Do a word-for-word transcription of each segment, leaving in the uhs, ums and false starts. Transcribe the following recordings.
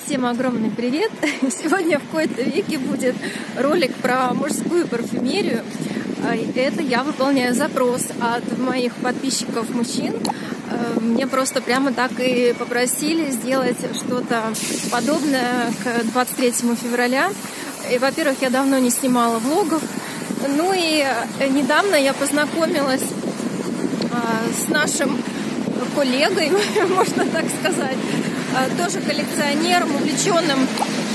Всем огромный привет! Сегодня в кои-то веки будет ролик про мужскую парфюмерию. Это я выполняю запрос от моих подписчиков мужчин. Мне просто прямо так и попросили сделать что-то подобное к двадцать третьему февраля. И, во-первых, я давно не снимала влогов. Ну и недавно я познакомилась с нашим коллегой, можно так сказать, тоже коллекционером, увлеченным,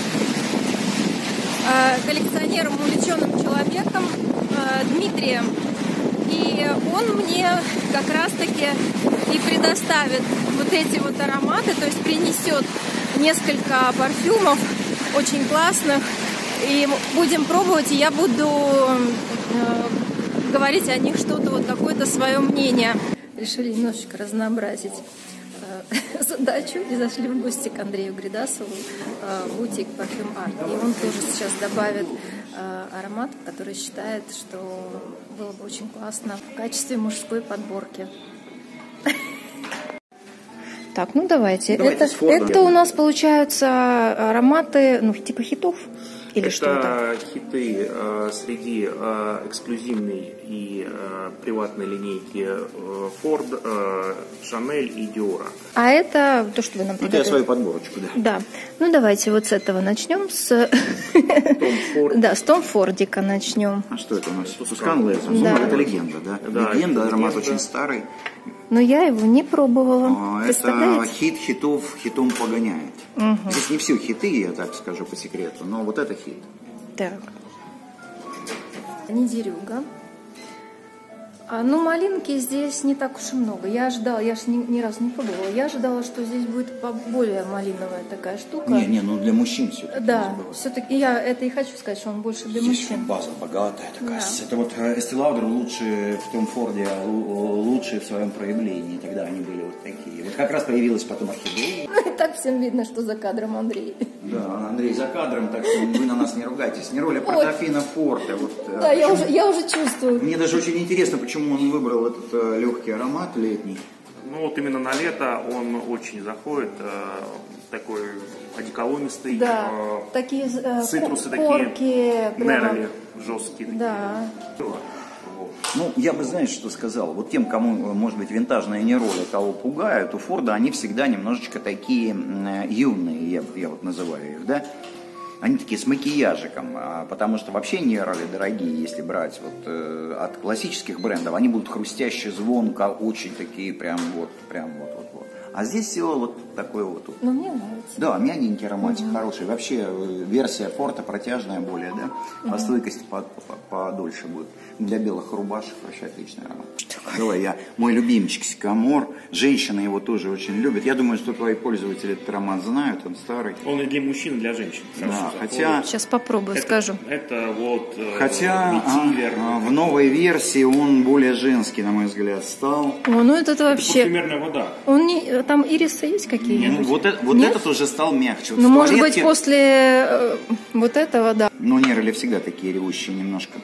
коллекционером, увлеченным человеком, Дмитрием. И он мне как раз-таки и предоставит вот эти вот ароматы, то есть принесет несколько парфюмов очень классных, и будем пробовать, и я буду говорить о них что-то, вот какое-то свое мнение. Решили немножечко разнообразить э, задачу и зашли в гости к Андрею Гридасову э, в бутик Парфюм Арт. И он тоже сейчас добавит э, аромат, который считает, что было бы очень классно в качестве мужской подборки. Так, ну давайте. давайте это, это у нас получаются ароматы, ну, типа хитов. Или это что-то? хиты э, среди э, эксклюзивной и э, приватной линейки э, Ford, э, Chanel и Dior. А это то, что вы нам приготовили? Вот я свою подборочку, да. Да. Ну давайте вот с этого начнем. С Том Форд. Да, с Том Фордика начнем. А что это у нас? Тускан Лезер. Да. Ну, это легенда, да? Да, легенда, аромат легенда. очень старый. Но я его не пробовала. А, это хит хитов хитом погоняет. Угу. Здесь не все хиты, я так скажу по секрету, но вот это хит. Так. Недерюга. А, ну, малинки здесь не так уж и много. Я ожидала, я же ни, ни разу не пробовала. Я ожидала, что здесь будет более малиновая такая штука. Не, не, ну для мужчин все-таки. Да, все-таки я это и хочу сказать, что он больше для здесь мужчин. База богатая такая. Да. Это вот Estee Lauder лучше в Том Форде, лучше в своем проявлении. Тогда они были вот такие. Вот как раз появилась потом орхидея. Ну и так всем видно, что за кадром Андрей. Да, Андрей за кадром, так что вы на нас не ругайтесь. Не роли Портофино Форте. Вот, да, я уже, я уже чувствую. Мне даже очень интересно, почему он выбрал этот э, легкий аромат летний. Ну вот именно на лето он очень заходит, э, такой одеколонистый. Да, э, такие э, цитрусы корки, такие, прямо... нерли жесткие. Да. Такие. Ну, я бы, знаешь, что сказал? Вот тем, кому, может быть, винтажные нероли, кого пугают, у Форда они всегда немножечко такие э, юные, я, я вот называю их, да? Они такие с макияжиком, потому что вообще нероли дорогие, если брать вот э, от классических брендов, они будут хрустящие, звонко, очень такие прям вот, прям вот, вот, вот. А здесь все вот такое вот. Ну, мне нравится. Да, мягенький ароматик, угу. Хороший. Вообще версия Форта протяжная более, да? Угу. По стойкости подольше будет. Для белых рубашек вообще отличный аромат. Давай, я, мой любимчик Сикамор. Женщины его тоже очень любят. Я думаю, что твои пользователи этот аромат знают, он старый. Он и для мужчин, и для женщин. Да, хотя... Сейчас попробую, это, скажу. Это вот хотя а, в новой версии он более женский, на мой взгляд, стал. О, ну этот это вообще... парфюмерная вода. Он не... Там ирисы есть какие-нибудь? Ну, вот это, вот этот уже стал мягче. Вот ну, может туалетке... быть, после э, вот этого, да. Ну, нероли всегда такие ревущие немножко.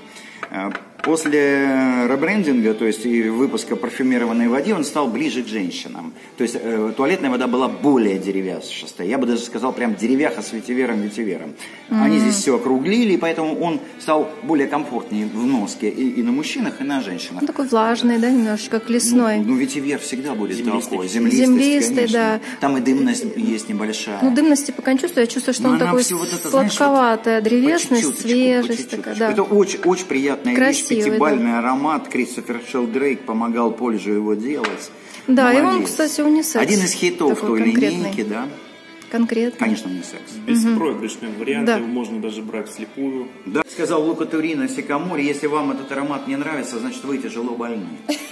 После ребрендинга, то есть и выпуска парфюмированной воды, он стал ближе к женщинам. То есть э, туалетная вода была более деревяшистая. Я бы даже сказал, прям деревяха с ветивером-ветивером. Mm-hmm. Они здесь все округлили, и поэтому он стал более комфортнее в носке и, и на мужчинах, и на женщинах. Он такой влажный, да, немножко, как лесной. Ну, ну ветивер всегда будет землистый. такой. Землистый, Землистый, да. Там и дымность есть небольшая. Ну, дымности пока не чувствую. Я чувствую, что Но он такой вот это, сладковатая, знаешь, древесность, по свежесть по такая, да. Это очень, очень приятная Красивый, вещь, пятибалльный да. аромат. Кристофер Шелдрейк помогал Польше его делать. Да, Молодец. и он, кстати, унисекс. Один из хитов той конкретный. линейки, да. Конкретно. Конечно, унисекс. Беспроигрышный вариант, Да. его можно даже брать вслепую. Да. Сказал Лука Турино Сикаморе, если вам этот аромат не нравится, значит вы тяжело больны.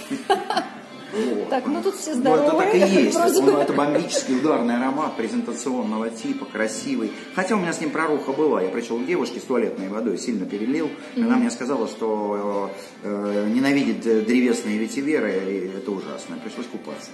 Вот. Так, ну тут все здоровые. Ну, это так и есть. Просто... Он, это бомбический ударный аромат презентационного типа, красивый. Хотя у меня с ним проруха была. Я пришел к девушке с туалетной водой, сильно перелил. Mm-hmm. Она мне сказала, что э, ненавидит древесные ветиверы, и это ужасно. Пришлось купаться.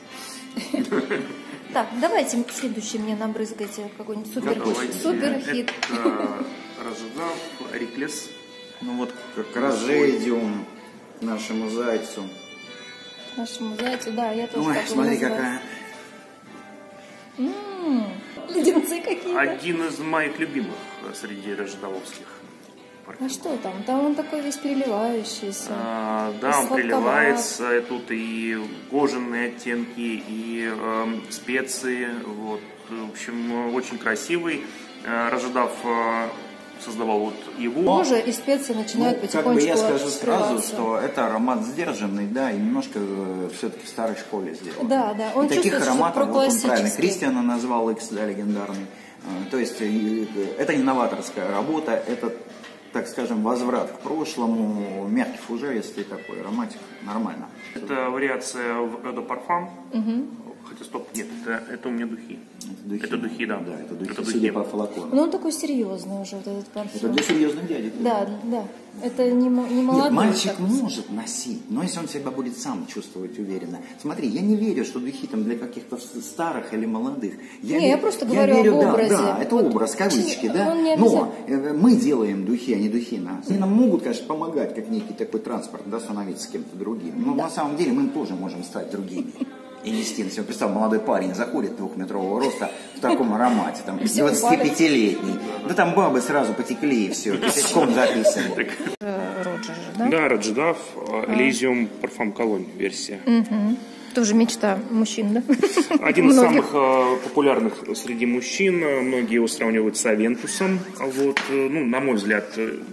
Так, давайте следующий мне набрызгайте какой-нибудь супер, супер хит. Это Разжав, Риклес. Ну вот как Разжедиум нашему зайцу. Нашему зайцу, да, я тоже. Ой, смотри, какая. М-м-м. Леденцы какие-то. Один из моих любимых среди рождавовских. А что там? Там он такой весь переливающийся. А, да, он переливается. И тут и кожаные оттенки, и э, специи. Вот. В общем, очень красивый. Рождав создавал вот его. Кожа и специи начинают ну, потихонечку как бы я скажу сразу, открываться. что это аромат сдержанный, да, и немножко все-таки в старой школе сделан. Да, да. Он и таких ароматов, вот он правильно, Кристиана назвал X, да, легендарный. То есть это не новаторская работа, это, так скажем, возврат к прошлому, мягкий фужеристый такой ароматик, нормально. Это вариация в Eau de Parfum. Угу. Хотя, стоп, нет, это, это у меня духи. Это духи, это духи да. Да, это духи, это судя духи. по флакону. Но он такой серьезный уже, вот этот парфюм. Это для серьезных дядек. Да, да. Это не, не молодой. Нет, мальчик так. может носить, но если он себя будет сам чувствовать уверенно. Смотри, я не верю, что духи там для каких-то старых или молодых. Я не, верю, я просто я говорю верю, об да, образе. Да, это вот, образ, кавычки, да. Не но мы делаем духи, а не духи нас. Они нам могут, конечно, помогать, как некий такой транспорт, да, становиться с кем-то другим. Но да. на самом деле мы тоже можем стать другими. И нести. Если представь, молодой парень заходит двухметрового роста в таком аромате, там, двадцатипятилетний. Да там бабы сразу потекли и все, пятачком записаны. Роджер, да? Да, Радждав, Elysium Parfum Cologne версия. Угу. Тоже мечта мужчин, да? Один из самых э, популярных среди мужчин. Многие его сравнивают с Авентусом. Вот, ну, на мой взгляд,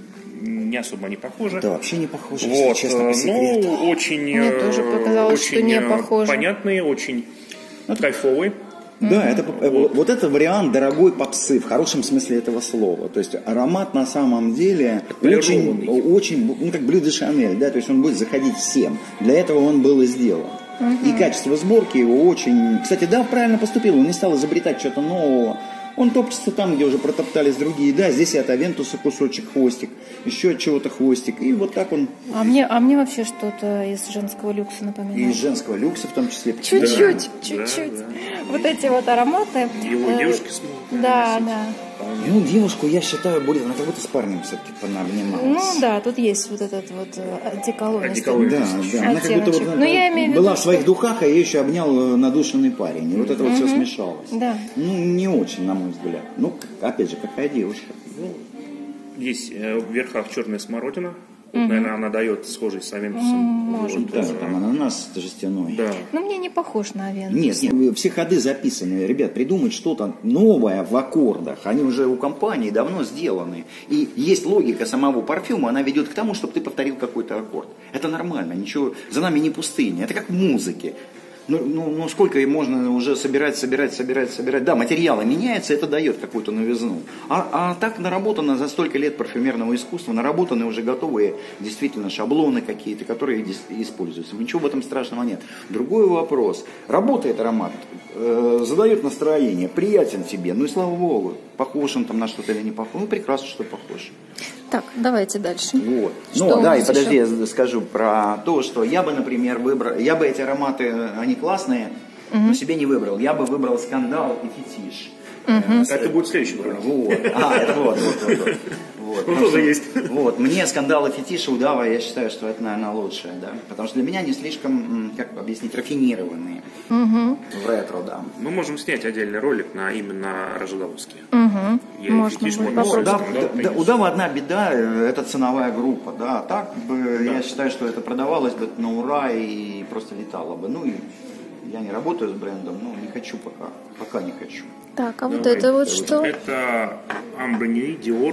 не особо не похожи. Да, вообще не похожи, вот, честно, по секрету. Ну, очень, Мне тоже показалось, очень что не похожи. Понятные, очень это... кайфовые. Да, это, вот. вот это вариант дорогой попсы, в хорошем смысле этого слова. То есть аромат на самом деле очень, очень, ну как блю де Шанель, да, то есть он будет заходить всем. Для этого он был и сделан. Угу. И качество сборки его очень... Кстати, да, правильно поступил, он не стал изобретать что-то нового. Он топчется там, где уже протоптались другие. Да, здесь и от Авентуса кусочек, хвостик, еще от чего-то хвостик. И вот так он... А мне, а мне вообще что-то из женского люкса напоминает. И из женского люкса в том числе. Чуть-чуть, да, чуть-чуть. Да, да. Вот эти вот ароматы. Его э, девушки смогут. Да, да. Ну, девушку, я считаю, будет, она как будто с парнем все-таки понаобнималась. Ну, да, тут есть вот этот вот одеколон. Одеколон. Да, да. Она как будто вот, Но я имею в виду, была в своих что... духах, а ее еще обнял надушенный парень. И вот это вот все смешалось. Да. Ну, не очень, на мой взгляд. Ну, опять же, какая девушка. Ну, здесь э, в верхах черная смородина. Вот, угу. Наверное, она дает схожий с Авентусом. Может вот, да, э, там ананас жестяной. Да. Ну, мне не похож на Авентус. Нет, нет, все ходы записаны. Ребят, придумать что-то новое в аккордах. Они уже у компании давно сделаны. И есть логика самого парфюма, она ведет к тому, чтобы ты повторил какой-то аккорд. Это нормально, ничего, за нами не пустыня. Это как в музыке. Ну, ну, ну сколько можно уже собирать, собирать, собирать, собирать. Да, материалы меняются, это дает какую-то новизну. А, а так наработано за столько лет парфюмерного искусства, наработаны уже готовые действительно шаблоны какие-то, которые используются. Ничего в этом страшного нет. Другой вопрос. Работает аромат, э, задает настроение, приятен тебе, ну и слава богу. Похож он там на что-то или не похож. Ну, прекрасно, что похож. Так, давайте дальше. Вот. Что ну, да, и еще? подожди, я скажу про то, что я бы, например, выбрал, я бы эти ароматы, они классные, угу. но себе не выбрал. Я бы выбрал «Скандал» и «Фетиш». Угу. Это будет следующий вариант. Вот. А, это вот, вот, вот. вот. Вот, ну, тоже есть. Вот, мне «Скандал» и «Фетиш» Удава, я считаю, что это, наверное, лучшее, да. Потому что для меня они слишком, как объяснить, рафинированные. Угу. В ретро, да. Мы можем снять отдельный ролик на именно Рождавовские. Угу. Я можно Фетиш, будет можно да, сказать, да, да, Удава одна беда, это ценовая группа, да. Так бы, да. Я считаю, что это продавалось бы на ура и просто летало бы. Ну, и я не работаю с брендом, но не хочу пока. Пока не хочу. Так, а вот Давай. это вот что? Это Ambre Nuit, Dior.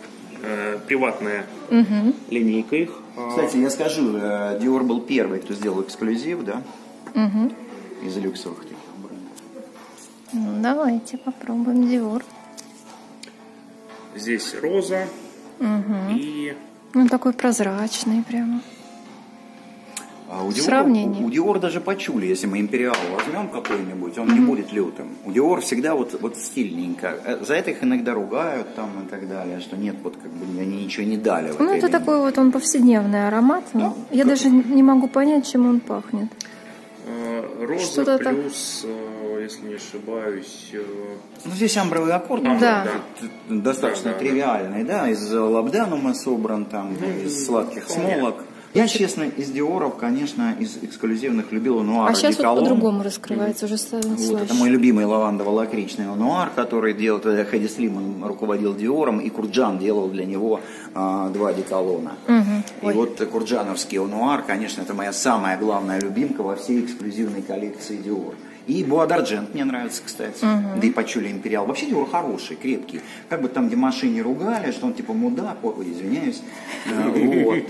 Э, приватная угу. линейка их. Кстати, я скажу, Dior был первый, кто сделал эксклюзив, да, угу. из люксовых таких брендов. Ну, давайте попробуем Dior. Здесь роза угу. и... Он такой прозрачный прямо. А у, Dior, сравнении. у, у Dior даже почули, если мы империал возьмем какой-нибудь, он mm-hmm. не будет лютым. У Dior всегда вот, вот стильненько. За это их иногда ругают там и так далее, что нет, вот как бы они ничего не дали. Ну это линии. Такой вот он повседневный аромат. Да? Я как... даже не могу понять, чем он пахнет. Роза Что-то плюс, так... если не ошибаюсь... Ну здесь амбровый аккорд, да. Да. достаточно да, да, тривиальный, да, да, из лабданума собран там, mm-hmm. из сладких смолок. Я, честно, из Диоров, конечно, из эксклюзивных любил Нуар. А сейчас Деколон. вот по-другому раскрывается, уже становится Вот, это мой любимый лавандово-лакричный Нуар, который делал, тогда Хэдди Слиман руководил Диором, и Курджан делал для него а, два деколона. Угу. И вот Курджановский Нуар, конечно, это моя самая главная любимка во всей эксклюзивной коллекции Диор. И Буа Дарджент мне нравится, кстати. Uh-huh. Да и Пачули Империал. Вообще Диор хороший, крепкий. Как бы там Димаши не ругали, что он типа мудак, ой, извиняюсь. Вот.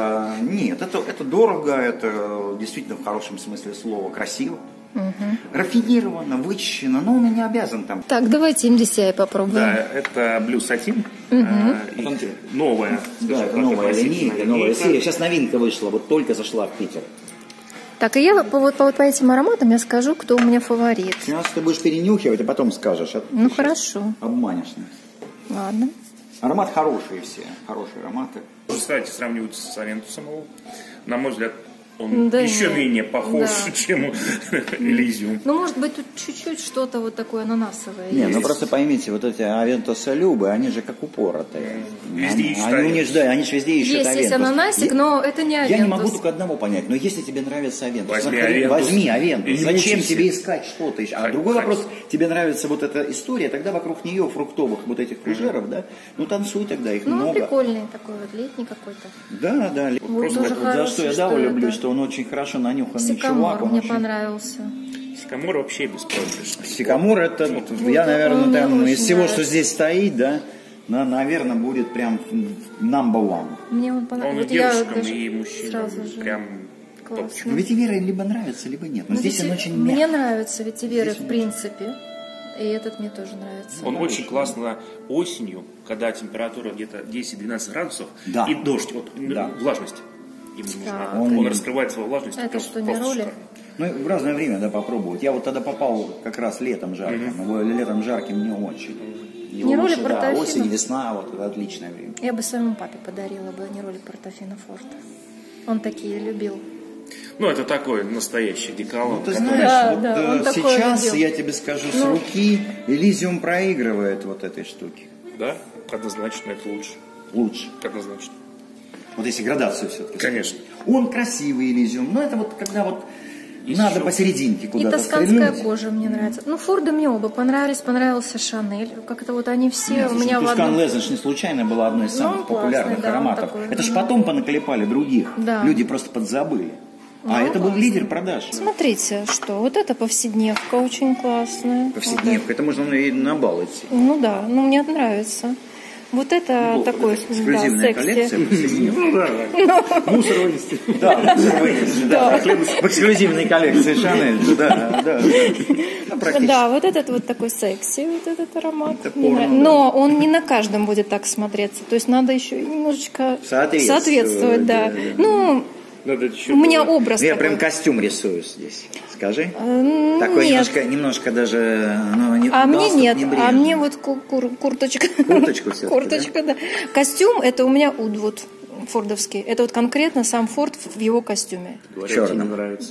Нет, это, это дорого, это действительно в хорошем смысле слова красиво. Uh-huh. Рафинированно, вычищено, но он и не обязан там. Так, давайте эм ди си ай попробуем. Да, это Blue Satin. Uh-huh. э, новая. Да, это новая линейка, новая серия. Сейчас новинка вышла, вот только зашла в Питер. Так, и я по, вот, по, вот по этим ароматам я скажу, кто у меня фаворит. Сейчас ты будешь перенюхивать, а потом скажешь. А ну, хорошо. Обманешь нас. Ладно. Аромат хорошие все, хорошие ароматы. Кстати, сравнивать с Авентусом, на мой взгляд, он да еще нет. менее похож, да. чем Элизиум. Ну, может быть, тут чуть-чуть что-то вот такое ананасовое. Не, есть. ну просто поймите, вот эти Авентуса Любы, они же как упоротые. Везде ищут они, они, да, они же везде ищут есть, Авентус. Есть ананасик, я, но это не Авентус. Я не могу только одного понять, но если тебе нравится Авентус, возьми нахрен, Авентус. Возьми Авентус. Зачем мучайся. тебе искать что-то еще? А Хоть, другой хоть. вопрос, тебе нравится вот эта история, тогда вокруг нее фруктовых вот этих фужеров, да, ну танцуй тогда, их ну, много. Ну, прикольный такой вот, летний какой-то. Да, да. Вот просто тоже вот за хороший, что я что Даву люблю, это... что он очень хорошо нанюханный Сикамор чувак. Он мне очень... понравился. Сикамор вообще беспроигрышный. Сикамор это, вот, вот я, он, наверное, он там, мне из всего, нравится. что здесь стоит, да, на, наверное, будет прям number one. Мне он Он понравился. и Вот я девушкам, даже и мужчинам сразу же. прям Классно. топчик. Ну, ветивера либо нравится, либо нет. Но Ну, здесь вети- он очень Мне мягкий. нравится ветиверы Здесь в принципе. И этот мне тоже нравится. Он очень классно осенью, когда температура где-то десять-двенадцать градусов, Да. и дождь, вот, Да. влажность ему нужна. Так. Он, Он- раскрывает свою влажность. Это просто- что, не просто ролик? шикарно. Ну, в разное время, да, попробовать. Я вот тогда попал как раз летом жарким. Mm-hmm. Летом жарким не очень. Его Не ролик лучше, да, Портофино? осень, весна, вот это отличное время. Я бы своему папе подарила бы не ролик Портофино Форта. Он такие любил. Ну, это такой настоящий деколон. Ну, ты который- знаешь, Да, вот да, э, он такой сейчас, любил. я тебе скажу, с Ну. руки Элизиум проигрывает вот этой штуки. Да, однозначно это лучше. Лучше. Однозначно. Вот если градацию все-таки. Конечно. Он красивый Элизиум, но это вот когда вот И надо еще- посерединке И куда-то тосканская стрельнуть. кожа мне нравится. Ну, Форды мне оба понравились. Понравился Шанель. Как-то вот они все у меня в Тускан одном... Лезен не случайно была одной из Ну, самых классный, популярных да, он ароматов. такой, это ж да. потом понаклепали других. Да. Люди просто подзабыли. А Ну, это был классно. лидер продаж. Смотрите, что вот это повседневка очень классная. Повседневка. Это можно и на бал идти. Вот. Ну да, ну мне нравится. Вот это Ну, такой, вот эксклюзивная да, секси. коллекция повседневка. Ну да, мусор вынести. Да, мусор вынести, да. В эксклюзивной коллекции Шанель. Да, да. Ну, практически. Да, вот этот вот такой секси, вот этот аромат. Это Мне порно, нравится. да. Но он не на каждом будет так смотреться. То есть надо еще немножечко Соответствовать, соответствовать, да. да, да. Ну, Надо еще у меня было. образ Я такой. прям костюм рисую здесь. Скажи. М, Такой нет. немножко, немножко даже, ну, не, А мне галстук нет, небрежный. а мне вот ку- кур- курточка. Курточку всё-таки, Курточка, да? Костюм это у меня Удвуд фордовский. Это вот конкретно сам Форд в его костюме. Говорят, Чёрным. тебе нравится.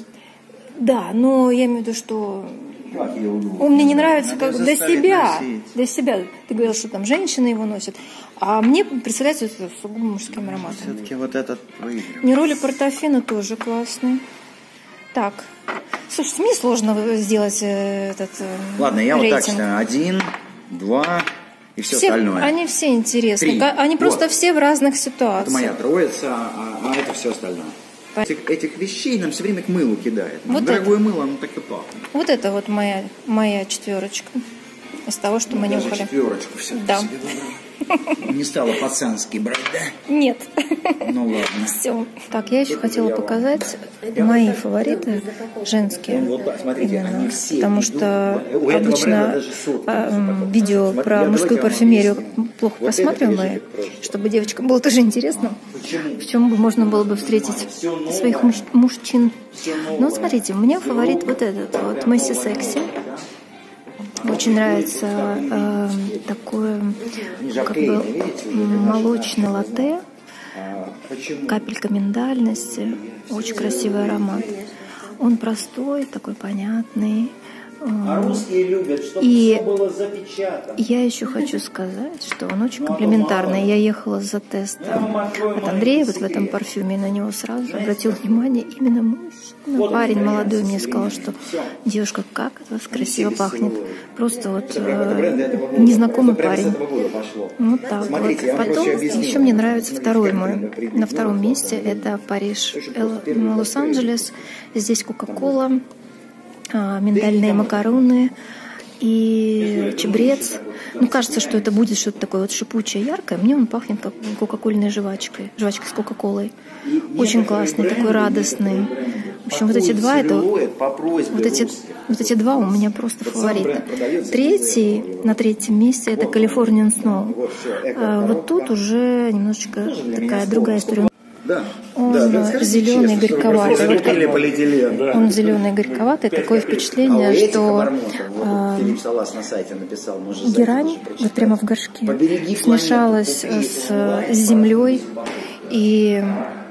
Да, но я имею в виду, что Как я удумал? он мне не нравится Надо как для заставить себя. носить. Для себя. Ты говорил, что там женщины его носят. А мне представляется это сугубо мужским ароматом. Все-таки вот этот выиграл. Нероли Портофино тоже классный. Так. Слушайте, мне сложно сделать э, этот э, Ладно, я вот так рейтинг. считаю. Один, два и все, Все- остальное. Они все интересны. Три. Ка- Они просто Вот. все в разных Это ситуациях. моя троица, а, а это все остальное. Этих, этих вещей нам все время к мылу кидает. Вот Дорогое мыло, оно так и пахнет. Вот это вот моя, моя четверочка. Из того, что мы Даже нюхали. четверочку все Да. себе выбрал. Не стала пацанский брать, да? Нет. Ну ладно. Все. Так, я еще хотела показать мои фавориты женские. Ну, вот, да, смотрите, Именно. они все Потому идут. что У этого бренда обычно даже сотки а, есть потом. видео Смотри, про я- мужскую давайте я вам парфюмерию объясню. плохо Вот это просматриваемые, лежит просто. чтобы девочкам было тоже интересно. Почему? В чем бы можно было бы встретить Всё новое. своих муж- мужчин. Всё новое. Ну, вот смотрите, у меня Всё фаворит новое. вот этот вот, Месси Секси. Очень нравится э, такое как бы молочное латте, А, почему? капелька миндальности, очень красивый аромат. Он простой, такой понятный, А русские любят, чтобы И все было запечатано. я еще хочу сказать, что он очень комплиментарный. Я ехала за тестом от Андрея вот в этом парфюме, и на него сразу же обратил внимание именно мужчина. Парень молодой мне сказал, что девушка, как от вас красиво пахнет. Просто вот э, незнакомый парень. Вот так вот. Потом еще мне нравится второй мой. На втором месте это Париж, Лос-Анджелес. Здесь Кока-Кола, миндальные макароны и чабрец. Ну, кажется, что это будет что-то такое вот шипучее, яркое. Мне он пахнет как кока-кольной жвачкой. Жвачкой с кока-колой. Очень классный, такой радостный. В общем, вот эти два, это вот эти, вот эти два у меня просто фавориты. Третий, на третьем месте, это Californian Snow. А вот тут уже немножечко такая другая история. Да. Он да, зеленый, горьковатый. Вот как... да. Он зеленый, горьковатый. Такое впечатление, а что э, написал, герань вот прямо в горшке смешалась с, с землей и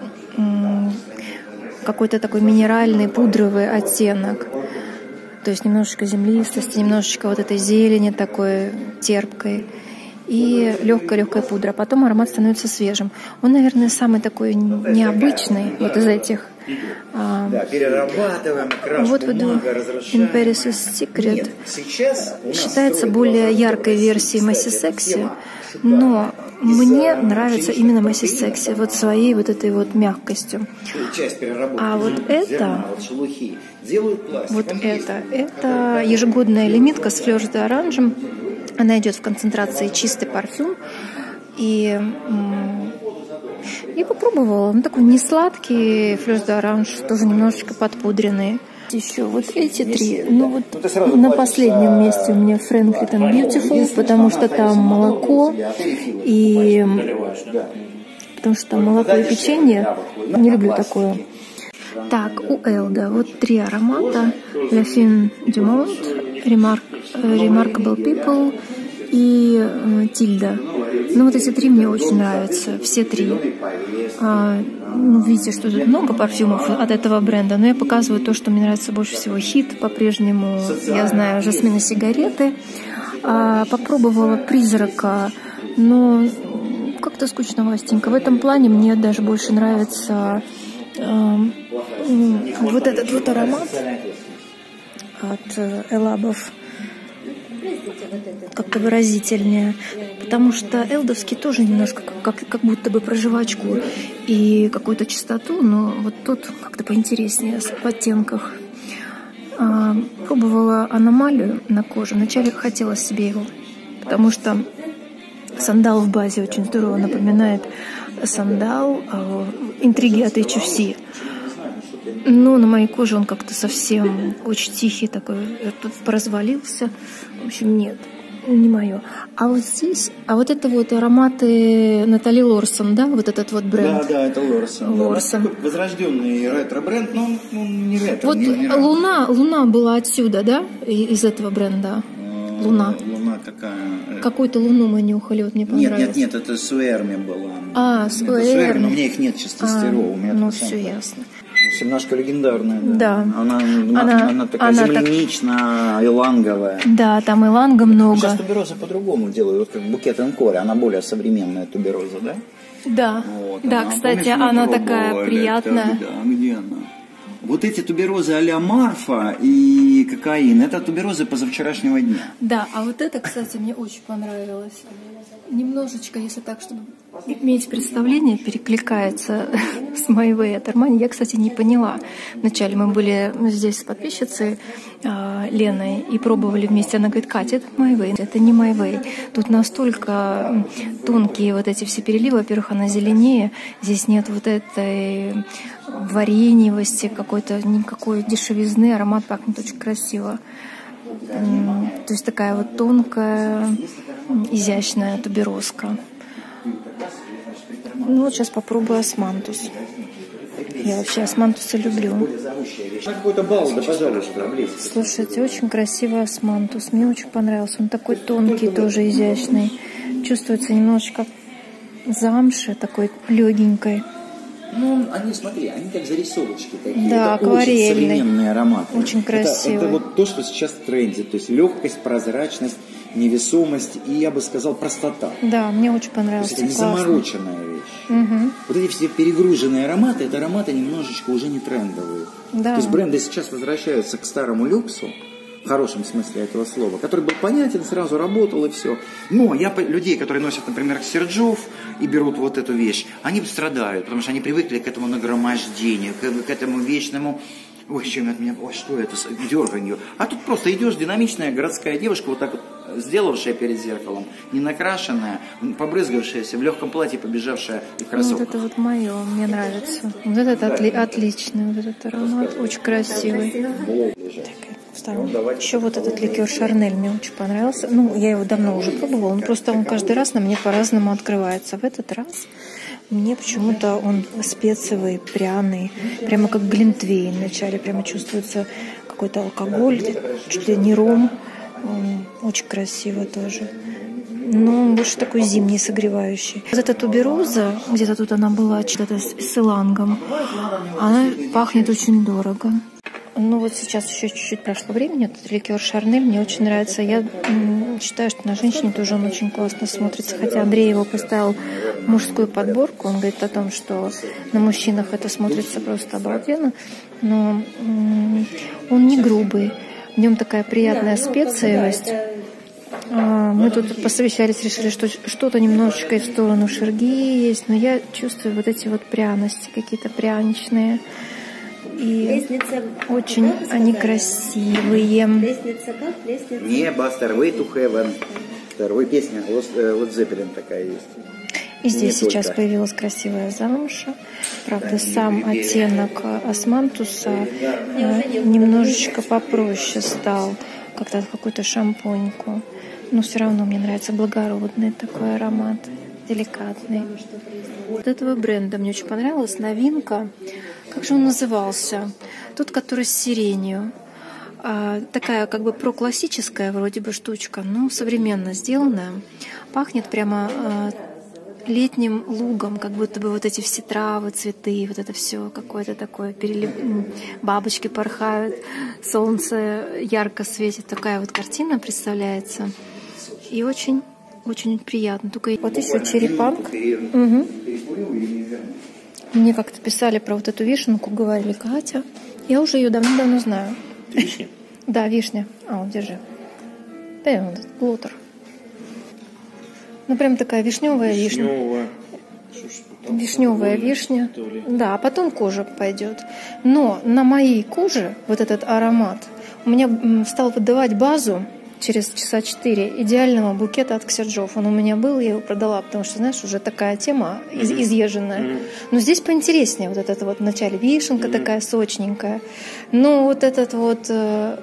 какой-то такой минеральный пудровый оттенок. То есть немножечко землистости, немножечко вот этой зелени такой терпкой. И легкая-легкая пудра. Потом аромат становится свежим. Он, наверное, самый такой необычный вот из этих. Да, перерабатываем, краш, вот бумага, In Paris is Secret Нет, считается более яркой версией Messy Sexy, но мне нравится именно Messy Sexy вот своей вот этой вот мягкостью. А вот это, вот это, это ежегодная лимитка с Fleur d'Orange. Она идет в концентрации чистый парфюм. И я попробовала. Он такой не сладкий, Fleur d'Orange, тоже немножечко подпудренный. Еще вот эти три. Ну вот на последнем месте у меня Frankly and Beautiful, потому что там молоко и потому что там молоко и печенье. Не люблю такое. Так, у Элда вот три аромата: La Fin du Monde, Remark, Remarkable People и э, Тильда. Ну вот эти три мне очень нравятся, все три. А, ну, видите, что тут много парфюмов от этого бренда, но я показываю то, что мне нравится больше всего. Хит по-прежнему, я знаю, жасмин и сигареты. А, попробовала Призрака, но как-то скучновастенько. В этом плане мне даже больше нравится э, вот этот вот аромат от Элабов. Как-то выразительнее, потому что элдовский тоже немножко как, как будто бы про жвачку и какую-то чистоту, но вот тут как-то поинтереснее в оттенках. А, пробовала аномалию на коже. Вначале хотела себе его, потому что сандал в базе очень здорово напоминает сандал а, интриги от эйч эф си. Но на моей коже он как-то совсем очень тихий такой, поразвалился. В общем, нет, не мое. А вот здесь, а вот это вот ароматы Натали Лорсон, да, вот этот вот бренд. Да, да, это Лорсон. Лорсон. Да, возрожденный ретро-бренд, но он, он не ретро. Вот не, не Луна, Луна была отсюда, да, из этого бренда. Луна. Луна такая. Какую-то луну мы нюхали, вот мне понравилось. Нет, нет, нет, это Суэрми была. А, Суэрми. Но у меня их нет чисто стерео. А, ну все ясно. Семнашка легендарная. Да. Да. Она, она, она, она такая она земляничная, так... иланговая. Да, там иланга много. Сейчас тубероза по-другому делают, вот как букет Энкоре. Она более современная тубероза, да? Да. Вот, да, она, кстати, помнишь, она такая приятная. Да, где она? Вот эти туберозы а-ля Марфа и кокаин, это туберозы позавчерашнего дня. Да, а вот это, кстати, мне очень понравилось. Немножечко, если так, чтобы иметь представление, перекликается с My Way от Armani. Я, кстати, не поняла. Вначале мы были здесь с подписчицей э, Леной и пробовали вместе. Она говорит: Катя, это My Way. Это не My Way. Тут настолько тонкие вот эти все переливы. Во-первых, она зеленее. Здесь нет вот этой вареньевости, какой-то никакой дешевизны. Аромат пахнет очень красиво. То есть такая вот тонкая, изящная туберозка. Ну вот сейчас попробую османтус. Я вообще османтусы люблю. Слушайте, очень красивый османтус. Мне очень понравился. Он такой тонкий, тоже изящный. Чувствуется немножечко замши, такой легенькой. Ну, они, смотри, они как зарисовочки такие. Да, это очень современные ароматы. Очень красивый. Это, это вот то, что сейчас в тренде. То есть легкость, прозрачность, невесомость и, я бы сказал, простота. Да, мне очень понравился. То есть это не замороченная вещь. Угу. Вот эти все перегруженные ароматы, это ароматы немножечко уже не трендовые. Да. То есть бренды сейчас возвращаются к старому люксу, в хорошем смысле этого слова, который был понятен, сразу работал и все. Но я людей, которые носят, например, Ксерджов и берут вот эту вещь, они страдают, потому что они привыкли к этому нагромождению, к, к этому вечному... Ой, чем от меня, ой, что это, дерганью. А тут просто идешь, динамичная городская девушка, вот так вот, сделавшая перед зеркалом, не накрашенная, побрызгавшаяся, в легком платье, побежавшая и в кроссовках. Вот это вот мое, мне нравится. Вот этот отли- отличный, вот этот аромат, очень красивый. Так, еще вот этот ликер Шарнель мне очень понравился. Ну, я его давно уже пробовала, но просто он каждый раз на мне по-разному открывается. В этот раз мне почему-то он специевый, пряный, прямо как глинтвейн вначале, прямо чувствуется какой-то алкоголь, чуть ли не ром. Очень красиво тоже. Но он больше такой зимний, согревающий. Вот эта тубероза, где-то тут она была, что-то с илангом, она пахнет очень дорого. Ну вот сейчас еще чуть-чуть прошло времени, этот ликер Шарнель мне очень нравится. Я считаю, что на женщине тоже он очень классно смотрится. Хотя Андрей его поставил в мужскую подборку. Он говорит о том, что на мужчинах это смотрится просто обалденно. Но он не грубый. В нем такая приятная специевость. Мы тут посовещались, решили, что что-то немножечко и в сторону шерги есть. Но я чувствую вот эти вот пряности, какие-то пряничные. И лестница, очень как они красивые. Лестница как? Лестница? Небо, Stairway to Heaven. Вторая песня, вот Зеппелин такая есть. И здесь Не сейчас только. Появилась красивая замша. Правда, да, сам оттенок османтуса немножечко попроще стал. Как-то какую-то шампуньку. Но все равно мне нравится благородный такой аромат. Деликатный. Вот этого бренда мне очень понравилась новинка. Как же он назывался? Тот, который с сиренью. А, такая как бы проклассическая вроде бы штучка, но современно сделанная. Пахнет прямо а, летним лугом, как будто бы вот эти все травы, цветы, вот это все какое-то такое, перелив... бабочки порхают, солнце ярко светит. Такая вот картина представляется. И очень, очень приятно. Только вот еще черепанг. Угу. Мне как-то писали про вот эту вишенку, говорили: Катя, я уже ее давно-давно знаю. Вишня? Да, вишня. А, вот, держи. Да, вот этот глотер. Ну, прям такая вишневая вишня. Вишневая. Вишневая вишня. Да, а потом кожа пойдет. Но на моей коже вот этот аромат у меня стал выдавать базу через часа четыре идеального букета от Ксерджов. Он у меня был, я его продала, потому что, знаешь, уже такая тема из, mm-hmm. изъезженная. Mm-hmm. Но здесь поинтереснее. Вот это вот в начале вишенка mm-hmm. такая сочненькая. Но вот этот вот э,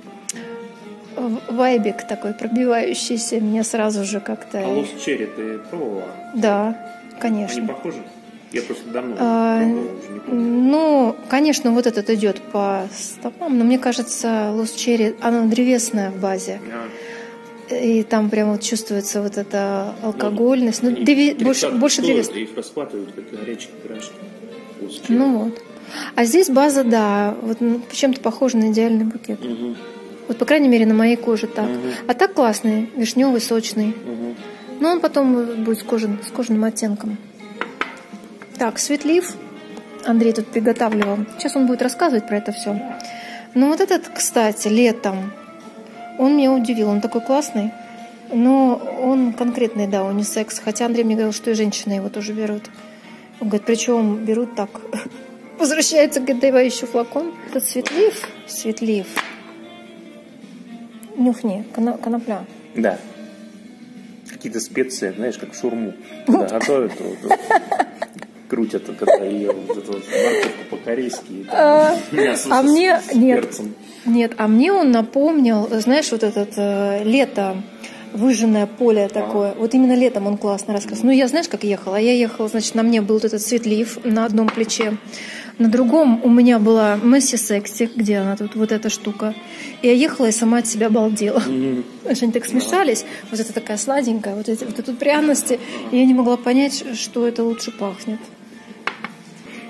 вайбик такой пробивающийся меня сразу же как-то... А Lost Cherry ты пробовала? Да, конечно. Они похожи? Я просто давно а, пробовала, уже не помню. Ну, конечно, вот этот идет по стопам, но мне кажется, Lost Cherry, она древесная в базе. А. И там прямо вот чувствуется вот эта алкогольность. Ну, древе... больше, больше древесная. Их расхватывают, как горячие пирожки. Ну вот. А здесь база, да, вот ну, чем-то похожа на идеальный букет. Угу. Вот, по крайней мере, на моей коже так. Угу. А так классный, вишневый, сочный. Угу. Но он потом будет с, кожан, с кожаным оттенком. Так, Sweetleaf. Андрей тут приготавливал. Сейчас он будет рассказывать про это все. Но вот этот, кстати, летом, он меня удивил. Он такой классный. Но он конкретный, да, унисекс. Хотя Андрей мне говорил, что и женщины его тоже берут. Он говорит, причем берут так. Возвращается, говорит, давай еще флакон. Этот Sweetleaf. Sweetleaf. Нюхни, конопля. Да. Какие-то специи, знаешь, как шурму. Когда готовят, крутят, когда ее вот эту морковку по-корейски. А мне нет. Нет, а мне он напомнил, знаешь, вот этот э, лето, выжженное поле такое. Вот именно летом он классно рассказывал. Ну, я знаешь, как ехала? Я ехала, значит, на мне был вот этот Sweetleaf на одном плече. На другом у меня была Месси Секси, где она тут, вот эта штука. И я ехала и сама от себя обалдела. Mm-hmm. Они так смешались. Вот это такая сладенькая, вот эти вот тут пряности. И я не могла понять, что это лучше пахнет.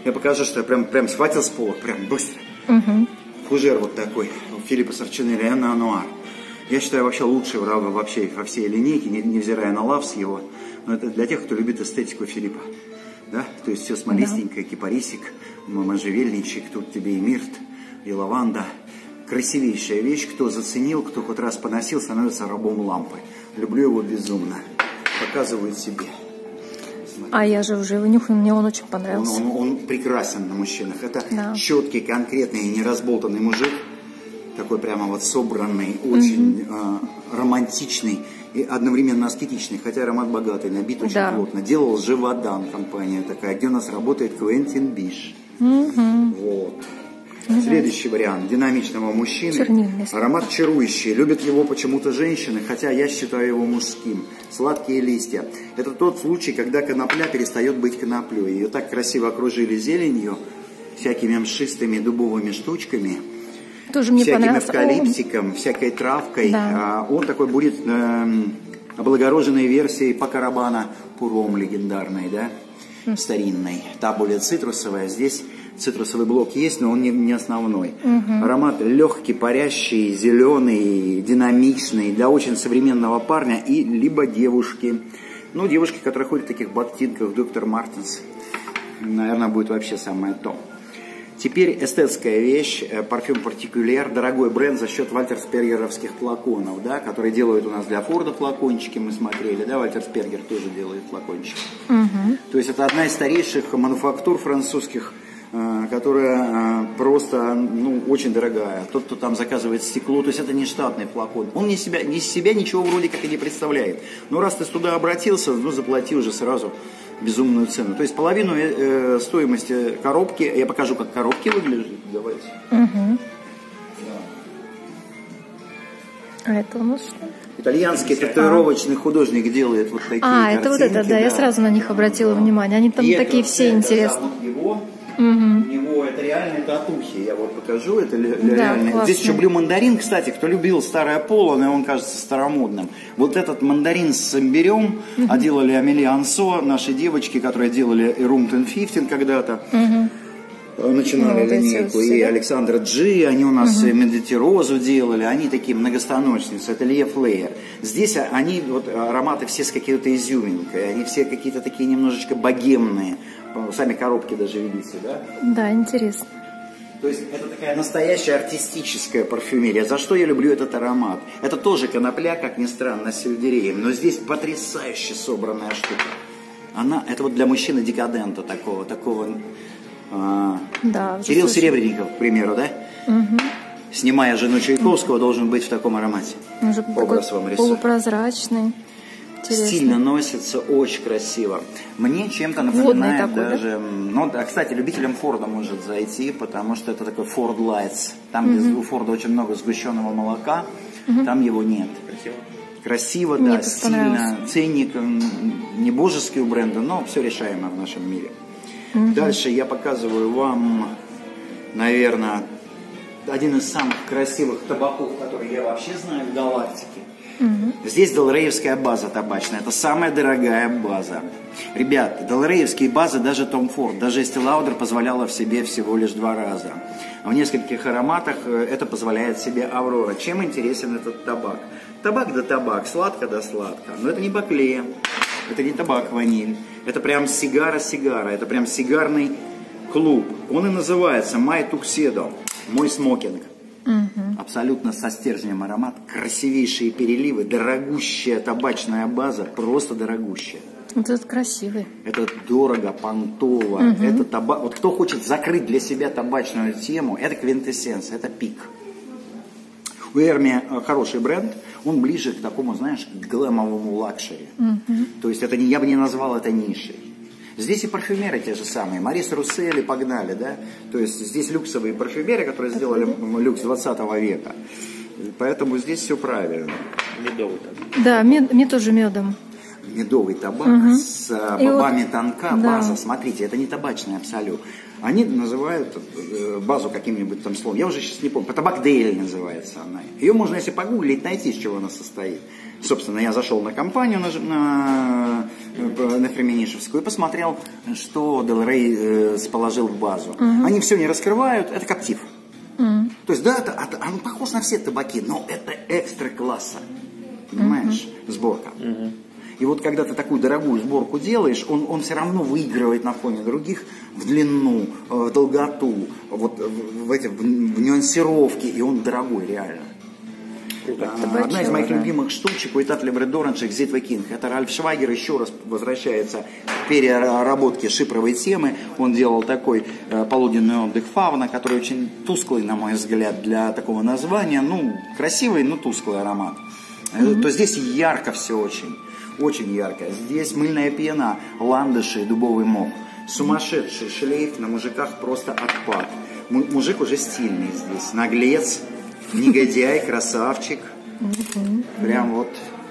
Я покажу, что я прям, прям схватил с пола, прям быстро. Угу. Фужер вот такой, Филиппа Сарчинелли, Энна Ануар. Я считаю, вообще лучший вообще во всей линейке, невзирая на лавс его. Но это для тех, кто любит эстетику Филиппа. Да? То есть все смолистенькое, да. Кипарисик, можжевельничек, тут тебе и мирт, и лаванда. Красивейшая вещь. Кто заценил, кто хоть раз поносил, становится рабом лампы. Люблю его безумно. Показываю себе. Смотри. А я же уже его нюхаю, мне он очень понравился. Он, он, он прекрасен на мужчинах. Это да. Четкий, конкретный, неразболтанный мужик. Такой прямо вот собранный, очень mm-hmm. э, романтичный и одновременно аскетичный. Хотя аромат богатый, набит очень да. плотно. Делал Живодан, компания такая, где у нас работает Квентин Биш. Mm-hmm. Вот. Mm-hmm. Следующий вариант динамичного мужчины. Чернильный. Аромат чарующий. Любят его почему-то женщины, хотя я считаю его мужским. Сладкие листья. Это тот случай, когда конопля перестает быть коноплей. Ее так красиво окружили зеленью, всякими мшистыми дубовыми штучками. Тоже мне всяким понравился. эвкалиптиком, всякой травкой. Да. А, он такой будет э, облагороженной версией Пакарабана Пуром легендарной, да, mm. старинной. Та более цитрусовая. Здесь цитрусовый блок есть, но он не, не основной. Mm-hmm. Аромат легкий, парящий, зеленый, динамичный, для очень современного парня и либо девушки. Ну, девушки, которые ходят в таких ботинках, доктор Мартинс, наверное, будет вообще самое то. Теперь эстетская вещь, парфюм Particulier, дорогой бренд за счет вальтерспергеровских флаконов, да, которые делают у нас для Форда флакончики, мы смотрели, да, Вальтерспергер тоже делает флакончики. Угу. То есть это одна из старейших мануфактур французских, которая просто, ну, очень дорогая. Тот, кто там заказывает стекло, то есть это не штатный флакон. Он не себя, не себя ничего вроде как и не представляет. Но раз ты туда обратился, ну, заплати уже сразу безумную цену. То есть половину э, стоимости коробки, я покажу, как коробки выглядят. Давайте. Угу. Да. А это у нас что? Итальянский татуировочный художник делает вот такие А, картинки. это вот это, да, да, я сразу на них обратила да. внимание. Они там и такие все интересные. Его. Угу. У него это реальные татухи, я вот покажу, это да, реальные. Классно. Здесь еще Блю Мандарин, кстати, кто любил старое поло, но он кажется старомодным. Вот этот мандарин с имбирем, угу. а делали Амели Ансо, наши девочки, которые делали Room десять пятнадцать когда-то. Угу. Начинали ну, линейку, и Александра Джи, они у нас угу. Медитирозу делали, они такие многостаночницы, это Лия Флеер. Здесь они, вот ароматы все с какой-то изюминкой, они все какие-то такие немножечко богемные. Сами коробки даже видите, да? Да, интересно. То есть это такая настоящая артистическая парфюмерия. За что я люблю этот аромат? Это тоже конопля, как ни странно, с сельдереем, но здесь потрясающе собранная штука. Она, это вот для мужчины декадента такого, такого... А, да, Кирилл слышу. Серебренников, к примеру, да? Угу. Снимая жену Чайковского, угу. должен быть в таком аромате. Уже образ вам рисую. Полупрозрачный. Интересно. Стильно носится, очень красиво. Мне чем-то напоминает такой, даже... Да? Ну, да, кстати, любителям Форда может зайти, потому что это такой Ford Lights. Там, угу. где у Форда очень много сгущенного молока, угу. там его нет. Красиво. Красиво, Мне да, стильно. Ценник не божеский у бренда, но все решаемо в нашем мире. Угу. Дальше я показываю вам, наверное, один из самых красивых табаков, которые я вообще знаю в галактике. Угу. Здесь Делреевская база табачная. Это самая дорогая база. Ребят, Делреевские базы даже Том Форд, даже Estee Lauder позволяла в себе всего лишь два раза. В нескольких ароматах это позволяет себе Аврора. Чем интересен этот табак? Табак да табак, сладко да сладко. Но это не баклея, это не табак ваниль. Это прям сигара-сигара, это прям сигарный клуб. Он и называется My Tuxedo, мой смокинг. Угу. Абсолютно со стержнем аромат, красивейшие переливы, дорогущая табачная база, просто дорогущая. Вот это красивый. Это дорого, понтово, угу. это табак. Вот кто хочет закрыть для себя табачную тему, это квинтэссенс, это пик. У Эрми хороший бренд, он ближе к такому, знаешь, к глэмовому лакшери. Угу. То есть это не, я бы не назвал это нишей. Здесь и парфюмеры те же самые, Марис Руссель и погнали, да? То есть здесь люксовые парфюмеры, которые сделали люкс двадцатого века. Поэтому здесь все правильно. Медовый там. Да, мед, мне тоже медом. медовый табак угу. с бобами вот, тонка, да. база. Смотрите, это не табачный абсолют. Они называют базу каким-нибудь там словом. Я уже сейчас не помню. Табак Дейли называется она. Ее можно, если погуглить, найти, из чего она состоит. Собственно, я зашел на компанию на, на, на Фременишевскую и посмотрел, что Дел Рей э, положил в базу. Угу. Они все не раскрывают, это коптив. Угу. То есть, да, это, это, он похож на все табаки, но это экстра класса. Понимаешь? Угу. Сборка. Угу. И вот когда ты такую дорогую сборку делаешь, он, он все равно выигрывает на фоне других в длину, в долготу, вот в, в, эти, в, в нюансировке, и он дорогой реально. А, одна из моих любимых штучек у Итатли Бредоранчик Зитва Кинг. Это Ральф Швайгер еще раз возвращается к переработке шипровой темы. Он делал такой э, полуденный отдых фауна, который очень тусклый, на мой взгляд, для такого названия. Ну, красивый, но тусклый аромат. Mm-hmm. То здесь ярко все очень. Очень ярко. Здесь мыльная пена, ландыши и дубовый мох. Сумасшедший шлейф, на мужиках просто отпад. М- мужик уже стильный здесь. Наглец, негодяй, красавчик. Прям вот,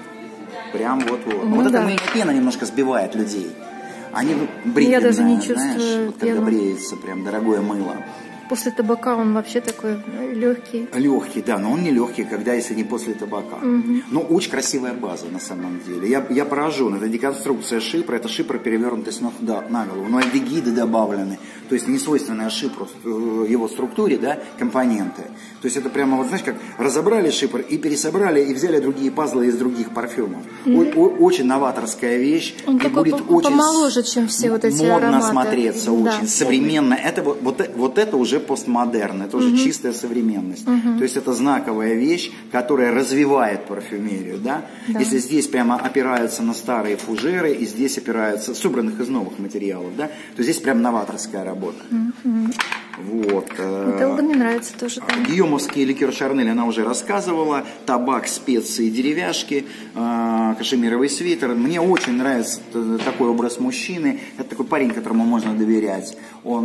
прям вот-вот. Ну, вот да. эта мыльная пена немножко сбивает людей. Они бритвенные, Я даже не чувствую, знаешь, вот когда бреется прям дорогое мыло. После табака он вообще такой легкий. Легкий, да, но он не легкий, когда если не после табака. Угу. Но очень красивая база на самом деле. Я, я поражен. Это деконструкция шипра, это шипр, перевернутый с ног на голову. Но альдегиды добавлены. То есть не свойственная шипру, его структуре, да, компоненты. То есть это прямо, вот знаешь, как разобрали шипр и пересобрали, и взяли другие пазлы из других парфюмов. Mm-hmm. О, о, очень новаторская вещь. Он и такой будет по- очень помоложе, чем все вот эти модно ароматы. смотреться, да. очень современно. Это вот, вот, вот это уже постмодерн, это уже mm-hmm. чистая современность. Mm-hmm. То есть это знаковая вещь, которая развивает парфюмерию, да? Да. Если здесь прямо опираются на старые фужеры, и здесь опираются, собранных из новых материалов, да, то здесь прям новаторская работа. Mm-hmm. Вот. Это мне нравится тоже. Там. Гийомовский ликер Шарнель она уже рассказывала. Табак, специи, деревяшки, кашемировый свитер. Мне очень нравится такой образ мужчины. Это такой парень, которому можно доверять.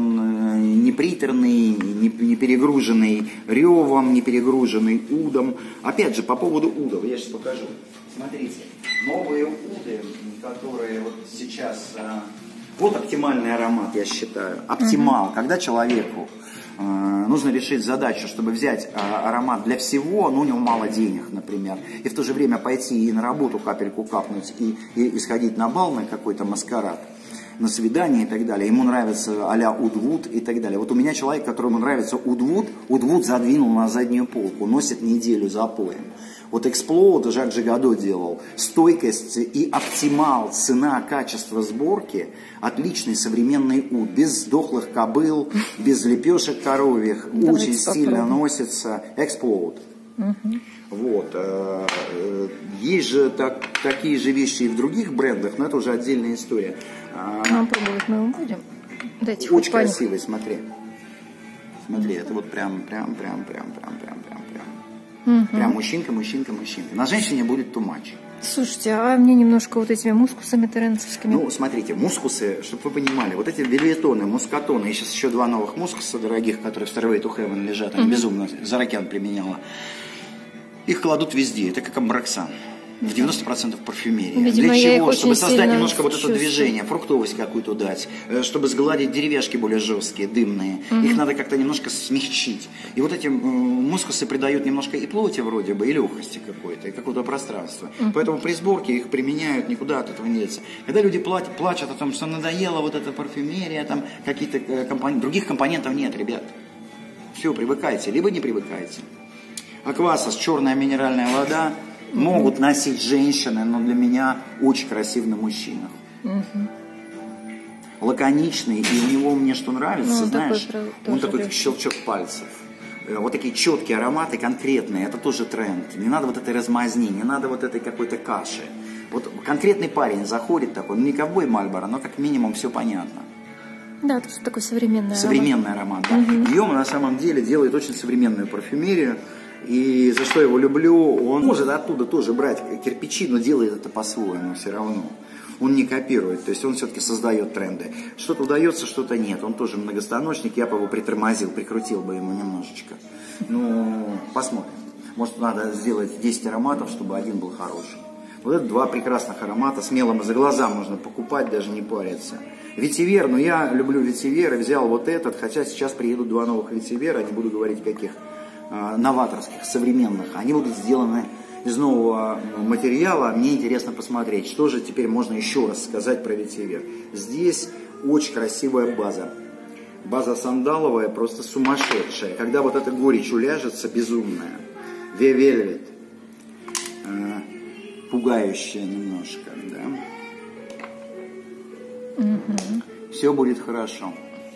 Он не приторный, не перегруженный ревом, не перегруженный удом. Опять же, по поводу удов, я сейчас покажу. Смотрите, новые уды, которые вот сейчас... Вот оптимальный аромат, я считаю. Оптимал. Uh-huh. Когда человеку э, нужно решить задачу, чтобы взять э, аромат для всего, но у него мало денег, например, и в то же время пойти и на работу капельку капнуть, и, и, и сходить на бал, на какой-то маскарад, на свидание и так далее. Ему нравится а-ля Уд Вуд и так далее. Вот у меня человек, которому нравится Уд Вуд, Уд Вуд задвинул на заднюю полку, носит неделю запоем. Вот Explode Жак Жигадо делал. Стойкость и оптимал, цена, качество сборки, отличный современный уд. Без сдохлых кобыл, без лепешек коровьих. Очень стильно носится. Explode. Угу. Вот. Есть же так, такие же вещи и в других брендах, но это уже отдельная история. Ну, пробовать мы его будем. Дайте очень красивый, смотри. Смотри, это вот прям, прям, прям, прям, прям, прям, прям. Угу. Прям мужчинка, мужчинка, мужчинка. На женщине будет too much. Слушайте, а мне немножко вот этими мускусами теренцевскими. Ну, смотрите, мускусы, чтобы вы понимали, вот эти вельветоны, мускатоны, и сейчас еще два новых мускуса дорогих, которые в Starway to Heaven лежат, они угу. безумно, Заракян применяла. Их кладут везде, это как амброксан. В девяносто процентов парфюмерии. Видимо, для чего? Чтобы создать немножко вот чувствую. это движение, фруктовость какую-то дать, чтобы сгладить деревяшки более жесткие, дымные. Mm-hmm. Их надо как-то немножко смягчить. И вот эти мускусы придают немножко и плоти вроде бы, и легкости какой-то, и какого-то пространства. Mm-hmm. Поэтому при сборке их применяют, никуда от этого не деться. Когда люди платят, плачут о том, что надоела вот эта парфюмерия, там какие-то компоненты, других компонентов нет, ребят. Все, привыкайте, либо не привыкайте. Аквасос, черная минеральная вода, могут носить женщины, но для меня очень красив на мужчинах. Угу. Лаконичный, и у него мне что нравится, ну, знаешь, такой, он такой как щелчок пальцев. Вот такие четкие ароматы, конкретные, это тоже тренд. Не надо вот этой размазни, не надо вот этой какой-то каши. Вот конкретный парень заходит такой, ну не ковбой Мальборо, но как минимум все понятно. Да, это такой современный, современный аромат. Современный аромат, да. Угу. Гийом на самом деле делает очень современную парфюмерию. И за что я его люблю, он может оттуда тоже брать кирпичи, но делает это по-своему все равно. Он не копирует, то есть он все-таки создает тренды. Что-то удается, что-то нет. Он тоже многостаночник, я бы его притормозил, прикрутил бы ему немножечко. Ну, посмотрим. Может, надо сделать десять ароматов, чтобы один был хороший. Вот это два прекрасных аромата, смело за глаза можно покупать, даже не париться. Ветивер, ну я люблю ветивер, и взял вот этот, хотя сейчас приедут два новых ветивера, не буду говорить каких, э, новаторских, современных. Они будут сделаны из нового материала. Мне интересно посмотреть, что же теперь можно еще раз сказать про ветивер. Здесь очень красивая база. База сандаловая, просто сумасшедшая. Когда вот эта горечь уляжется, безумная. Ве-вельвет. Пугающая немножко, да. Угу. Все будет хорошо.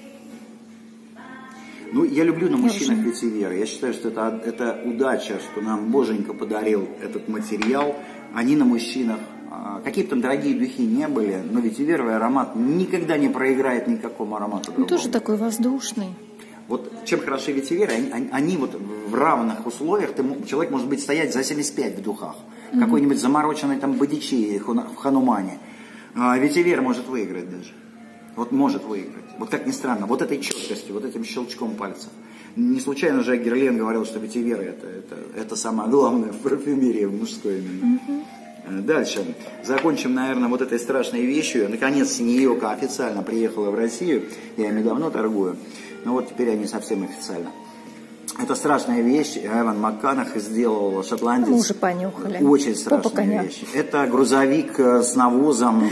Ну, я люблю на мужчинах ветивер. Я считаю, что это, это удача, что нам Боженька подарил этот материал. Они на мужчинах, какие бы там дорогие духи не были, но ветиверовый аромат никогда не проиграет никакому аромату другому. Он тоже такой воздушный. Вот чем хороши ветиверы, они, они, они вот в равных условиях, ты, человек может быть стоять за семьдесят пять в духах, mm-hmm. какой-нибудь замороченный там бодичи в Ханумане. А ветивер может выиграть даже. Вот может выиграть. Вот как ни странно, вот этой четкостью, вот этим щелчком пальцев. Не случайно же Герлен говорил, что ветиверы это, это, это самое главное в парфюмерии, в мужской именно. Mm-hmm. Дальше. Закончим, наверное, вот этой страшной вещью. Наконец, Синьока официально приехала в Россию. Я ими давно торгую. Но вот теперь они совсем официально. Это страшная вещь. Эван Макканах сделал, шотландец. Мы уже понюхали. Очень страшная вещь. Это грузовик с навозом.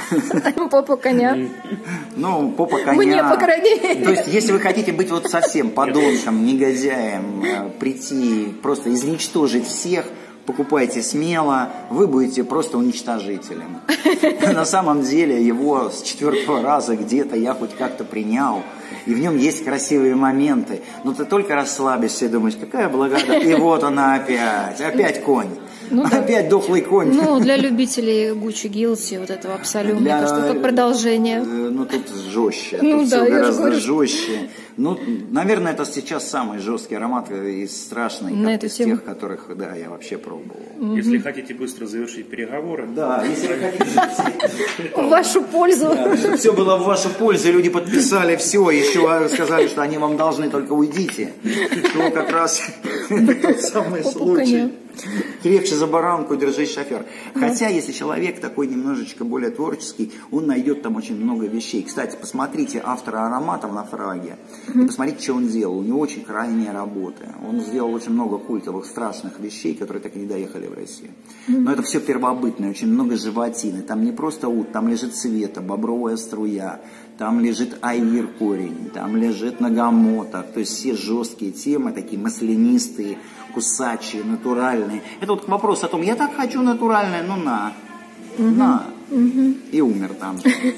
Попа коня. Ну, попа коня. Мне, по крайней мере. То есть, если вы хотите быть вот совсем подонком, негодяем, прийти, просто изничтожить всех, покупайте смело, вы будете просто уничтожителем. На самом деле его с четвертого раза где-то я хоть как-то принял, и в нем есть красивые моменты, но ты только расслабишься и думаешь, какая благодать, и вот она опять, опять конь. Ну, опять дохлый конь. Ну, для любителей Гуччи Гилси, вот этого абсолютно, для... мне кажется, как продолжение. Ну, тут жестче, ну, тут да, все гораздо говорю... жестче. Ну, наверное, это сейчас самый жесткий аромат и страшный, на как из тему. тех, которых, да, я вообще пробовал. Mm-hmm. Если хотите быстро завершить переговоры. Да, если вы хотите... В вашу пользу. Да, все было в вашу пользу, люди подписали все, еще сказали, что они вам должны, только уйдите. То как раз тот самый случай. Крепче за баранку держись, шофер. Хотя, если человек такой немножечко более творческий, он найдет там очень много вещей. Кстати, посмотрите автора ароматов на фраге. И посмотрите, что он делал. У него очень крайние работы. Он сделал очень много культовых, страшных вещей, которые так и не доехали в Россию. Но это все первобытное, очень много животины. Там не просто ут, там лежит цвета, бобровая струя, там лежит аир корень, там лежит нагамота. То есть все жесткие темы, такие маслянистые, кусачие, натуральные. Это вот вопрос о том, я так хочу натуральное, ну на, угу. на. Угу. И умер там.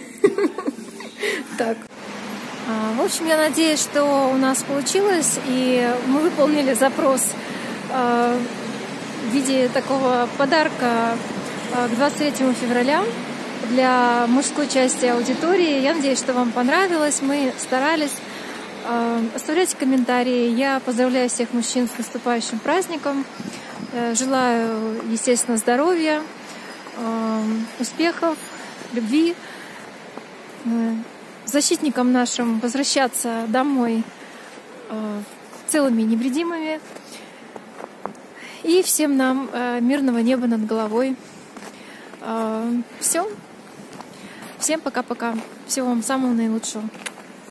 Так. В общем, я надеюсь, что у нас получилось, и мы выполнили запрос в виде такого подарка к двадцать третьему февраля для мужской части аудитории. Я надеюсь, что вам понравилось. Мы старались. Оставляйте комментарии. Я поздравляю всех мужчин с наступающим праздником. Желаю, естественно, здоровья, успехов, любви. Защитникам нашим возвращаться домой целыми и невредимыми. И всем нам мирного неба над головой. Все. Всем пока-пока. Всего вам самого наилучшего.